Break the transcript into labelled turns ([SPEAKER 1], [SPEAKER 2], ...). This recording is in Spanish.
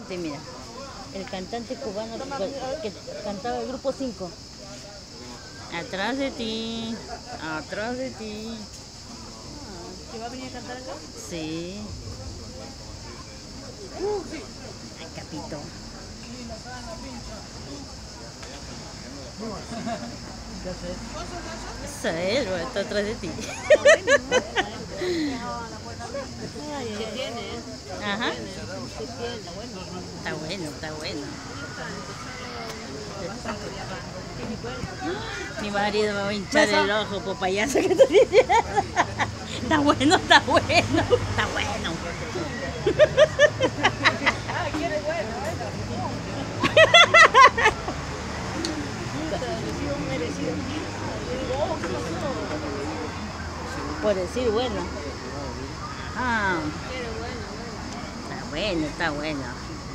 [SPEAKER 1] cantante, mira. El cantante cubano que cantaba el grupo 5. Atrás de ti, atrás de ti.
[SPEAKER 2] ¿Que va a venir a cantar acá?
[SPEAKER 1] Sí. Ay, Capito.
[SPEAKER 2] ¿Qué haces?
[SPEAKER 1] Esa es, está atrás de ti.
[SPEAKER 2] ¿Qué tiene?
[SPEAKER 1] Ajá.
[SPEAKER 2] ¿Qué tiene? Está bueno.
[SPEAKER 1] Está bueno, está bueno. Mi marido me va a hinchar el ojo por payaso que estoy diciendo. Está bueno, está bueno, está bueno.
[SPEAKER 2] Ah, quiere bueno, merecido.
[SPEAKER 1] Por decir bueno. Ah,
[SPEAKER 2] Quiere bueno.
[SPEAKER 1] está bueno, está bueno.